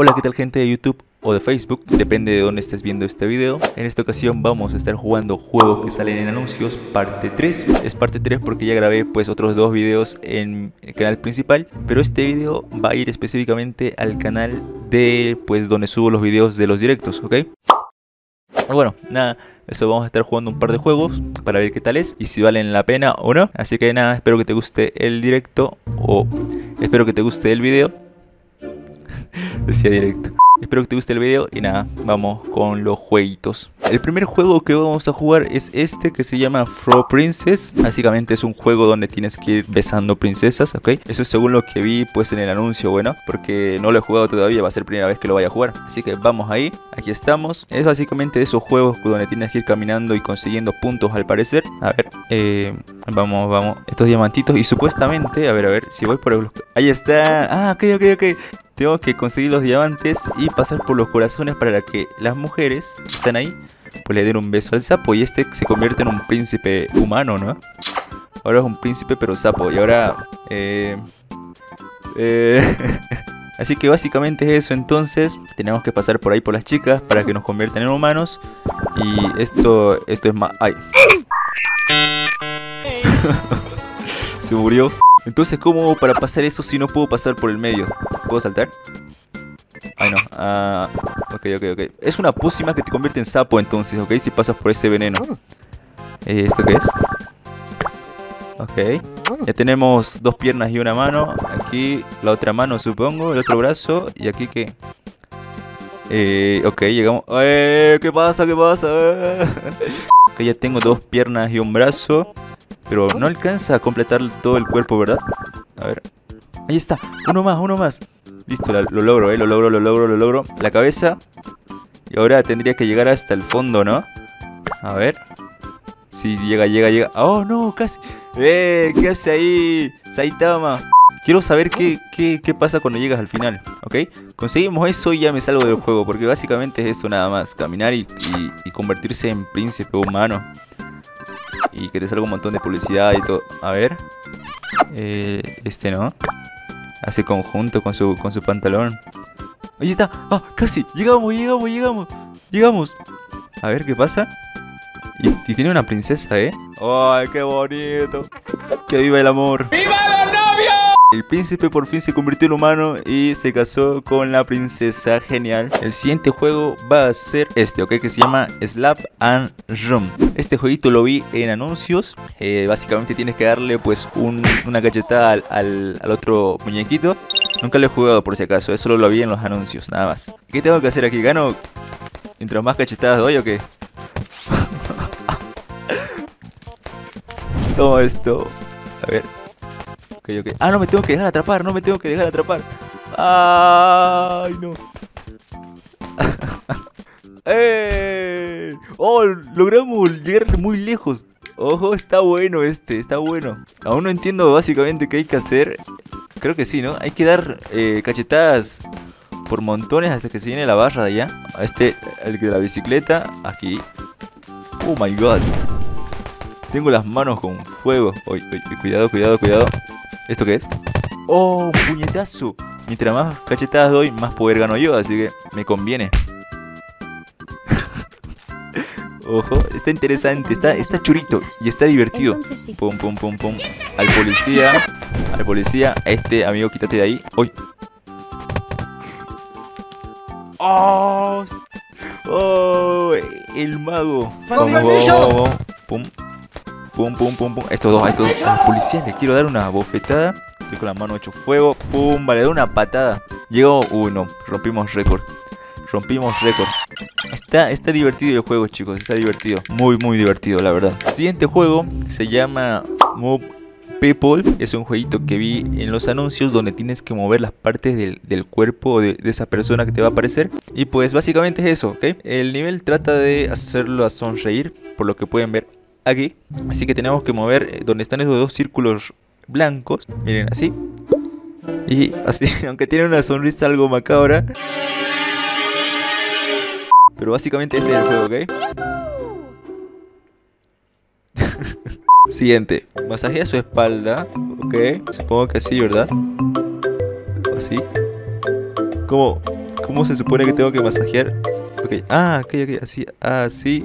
Hola, ¿qué tal gente de YouTube o de Facebook? Depende de dónde estés viendo este video. En esta ocasión vamos a estar jugando juegos que salen en anuncios, parte 3. Es parte 3 porque ya grabé pues otros dos videos en el canal principal, pero este video va a ir específicamente al canal de pues donde subo los videos de los directos, ¿ok? Bueno, nada, eso, vamos a estar jugando un par de juegos para ver qué tal es y si valen la pena o no. Así que nada, espero que te guste el directo o espero que te guste el video. Decía directo. Espero que te guste el video y nada, vamos con los jueguitos. El primer juego que vamos a jugar es este que se llama Frog Princess. Básicamente es un juego donde tienes que ir besando princesas, ¿ok? Eso es según lo que vi pues en el anuncio, bueno, porque no lo he jugado todavía, va a ser la primera vez que lo vaya a jugar. Así que vamos ahí, aquí estamos. Es básicamente de esos juegos donde tienes que ir caminando y consiguiendo puntos al parecer. A ver, vamos, estos diamantitos y supuestamente, a ver, si voy por el... Ahí está, ok. Tengo que conseguir los diamantes y pasar por los corazones para que las mujeres que están ahí pues le den un beso al sapo y este se convierte en un príncipe humano, ¿no? Ahora es un príncipe pero sapo y ahora... Así que básicamente es eso. Entonces tenemos que pasar por ahí por las chicas para que nos conviertan en humanos. Y esto es más... ¡Ay! Se murió. Entonces, ¿cómo para pasar eso si no puedo pasar por el medio? ¿Puedo saltar? Ay, no. Ok. Es una pócima que te convierte en sapo entonces, ¿ok? Si pasas por ese veneno. ¿Esto qué es? Ok. Ya tenemos dos piernas y una mano. Aquí la otra mano, supongo. El otro brazo. Y aquí, ¿qué? Ok, llegamos. ¿Qué pasa? Ok, ya tengo dos piernas y un brazo. Pero no alcanza a completar todo el cuerpo, ¿verdad? A ver. Ahí está. Uno más. Listo, lo logro, lo logro. La cabeza. Y ahora tendría que llegar hasta el fondo, ¿no? A ver. Sí, llega. ¡Oh, no! Casi. ¿Qué hace ahí? Saitama. Quiero saber qué pasa cuando llegas al final, ¿ok? Conseguimos eso y ya me salgo del juego. Porque básicamente es eso nada más. Caminar y convertirse en príncipe humano. Y que te salga un montón de publicidad y todo. A ver. ¿No? Hace conjunto con su pantalón. Ahí está. ¡Ah! Casi. Llegamos. A ver qué pasa. Y tiene una princesa, ¿eh? ¡Ay, qué bonito! ¡Que viva el amor! ¡Viva los novios! El príncipe por fin se convirtió en humano y se casó con la princesa. Genial. El siguiente juego va a ser este, ¿ok? Que se llama Slap and Run. Este jueguito lo vi en anuncios. Básicamente tienes que darle pues una cachetada al otro muñequito. Nunca lo he jugado por si acaso. Eso lo vi en los anuncios, nada más. ¿Qué tengo que hacer aquí? ¿Gano mientras más cachetadas doy o qué? Todo esto. A ver. Ok. Ah, no me tengo que dejar atrapar. Ay, no. Oh, logramos llegar muy lejos. Ojo, está bueno está bueno. Aún no entiendo básicamente qué hay que hacer. Creo que sí, ¿no? Hay que dar cachetadas por montones hasta que se llene la barra de allá. El de la bicicleta, aquí. Oh my god. Tengo las manos con fuego. Cuidado. ¿Esto qué es? ¡Oh, un puñetazo! Mientras más cachetadas doy, más poder gano yo, así que me conviene. Ojo, está interesante, está churito y está divertido. Sí. Pum. Al policía. Amigo, quítate de ahí. ¡Uy! ¡Oh! El mago. Vamos. Pum. Estos dos. A los policías les quiero dar una bofetada. Estoy con la mano hecho fuego. Pum, vale, da una patada. Llegó. No, rompimos récord. Está divertido el juego, chicos. Está divertido. Muy divertido, la verdad. El siguiente juego se llama Move People. Es un jueguito que vi en los anuncios donde tienes que mover las partes del cuerpo de esa persona que te va a aparecer. Y pues básicamente es eso, ¿ok? El nivel trata de hacerlo a sonreír, por lo que pueden ver aquí. Así que tenemos que mover donde están esos dos círculos blancos. Miren, así. Y así, aunque tiene una sonrisa algo macabra. Pero básicamente ese es el juego, ¿ok? Siguiente. Masajea su espalda. Ok. Supongo que así, ¿verdad? Así. ¿Cómo ¿Cómo se supone que tengo que masajear? Ok, ok, así, así.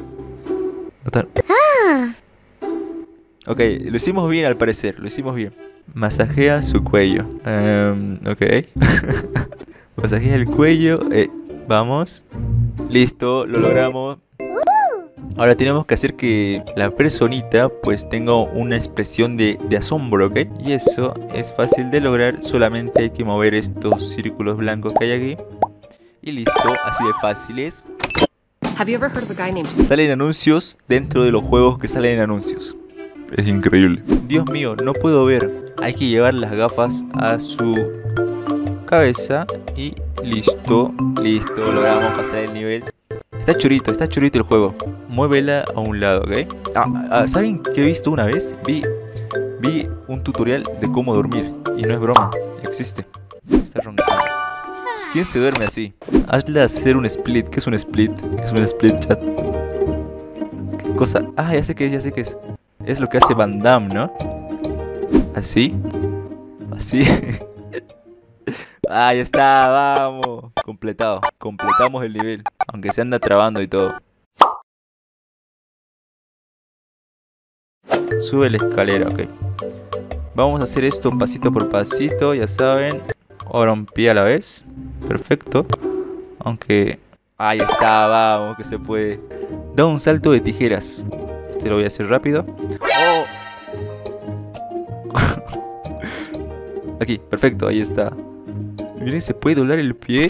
Ok, lo hicimos bien al parecer, lo hicimos bien. Masajea su cuello. Ok. Masajea el cuello. Vamos. Listo, lo logramos. Ahora tenemos que hacer que la personita pues tenga una expresión de asombro, ¿ok? Y eso es fácil de lograr, solamente hay que mover estos círculos blancos que hay aquí. Y listo, así de fácil es. Salen anuncios dentro de los juegos que salen anuncios. Es increíble. Dios mío, no puedo ver. Hay que llevar las gafas a su cabeza y listo, listo, logramos pasar el nivel. Está churito el juego. Muévela a un lado, ¿ok? ¿Saben qué he visto una vez? Vi un tutorial de cómo dormir. Y no es broma, existe. Está roncando. ¿Quién se duerme así? Hazle hacer un split. ¿Qué es un split? ¿Qué es un split chat? ¿Qué cosa? Ya sé qué es. Es lo que hace Van Damme, ¿no? Así. Así. Ya está, vamos. Completado. Completamos el nivel. Aunque se anda trabando y todo. Sube la escalera, ok. Vamos a hacer esto pasito por pasito, ya saben. Ahora un pie a la vez. Perfecto. Aunque... ahí está, vamos, que se puede. Da un salto de tijeras. Este lo voy a hacer rápido. Aquí, perfecto, ahí está. Miren, se puede doblar el pie.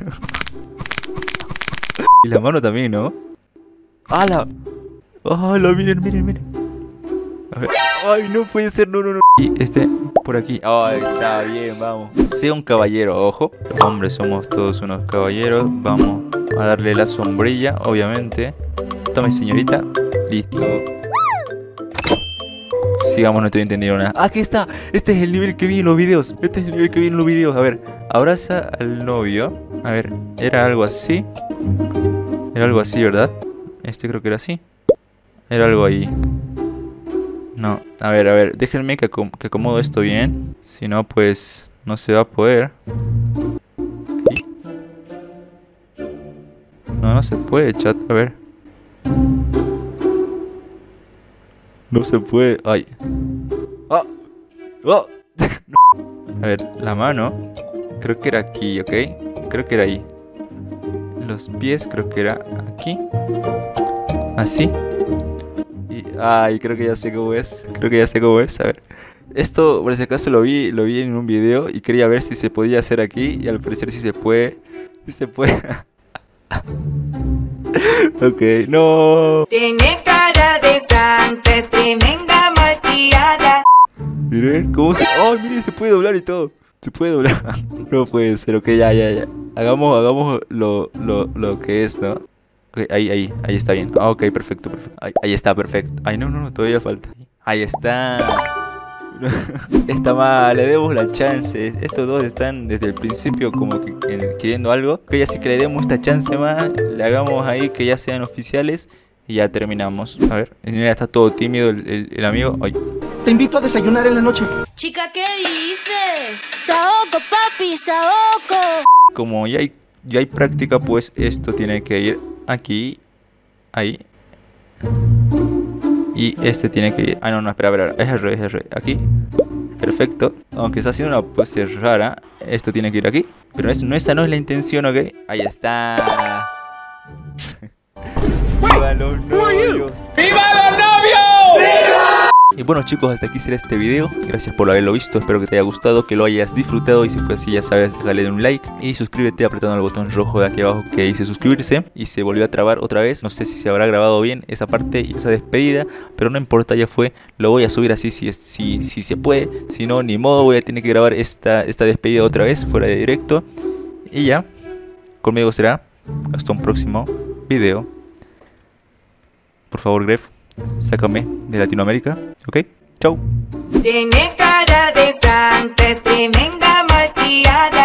Y la mano también, ¿no? ¡Hala! ¡Hala! Miren. A ver. ¡Ay, no puede ser! No. Y este, por aquí. ¡Ay, está bien! Vamos. Sea un caballero, ojo. Los hombres somos todos unos caballeros. Vamos a darle la sombrilla, obviamente. Tome, señorita. Listo. Sigamos, no estoy entendiendo nada. Aquí está. Este es el nivel que vi en los videos. A ver, abraza al novio. A ver, era algo así. Era algo así, ¿verdad? Este creo que era así. Era algo ahí. No, a ver, déjenme que acomodo esto bien. Si no, pues no se va a poder. Ahí. No se puede, chat, a ver. No se puede, ay. A ver, la mano. Creo que era aquí, ¿ok? Creo que era ahí. Los pies creo que era aquí. Así. Y creo que ya sé cómo es. A ver. Esto, por ese caso, lo vi en un video y quería ver si se podía hacer aquí. Y al parecer sí se puede. Ok, no. Tiene cara de santo, es tremenda malcriada. Miren cómo se... miren, se puede doblar y todo. Se puede doblar. No puede ser, ok, ya. Hagamos lo que es, ¿no? Okay, ahí está bien. Ok, perfecto. Ahí está, perfecto. Ay, no, todavía falta. Ahí está. Está mal, le demos la chance. Estos dos están desde el principio como que queriendo algo. Ok, así que le demos esta chance más. Le hagamos ahí que ya sean oficiales. Y ya terminamos. A ver, ya está todo tímido el amigo. Ay. Te invito a desayunar en la noche. Chica, ¿qué dices? Saoco, papi, saoco. Como ya hay práctica, pues esto tiene que ir aquí, ahí. Y este tiene que ir... no, espera. Es el revés. Aquí. Perfecto. Aunque está haciendo una pose rara, esto tiene que ir aquí. Pero esa no es la intención, ¿ok? Ahí está. ¡Viva los novios! ¡Viva los novios! Y bueno, chicos, hasta aquí será este video. Gracias por haberlo visto, espero que te haya gustado, que lo hayas disfrutado. Y si fue así, ya sabes, déjale un like y suscríbete apretando el botón rojo de aquí abajo que dice suscribirse. Y se volvió a trabar otra vez. No sé si se habrá grabado bien esa parte y esa despedida, pero no importa, ya fue. Lo voy a subir así si se puede. Si no, ni modo, voy a tener que grabar esta despedida otra vez fuera de directo. Y ya, conmigo será hasta un próximo video. Por favor, Gref, sácame de Latinoamérica, ¿ok? Chau. Tiene cara de santo, es tremenda malcriada.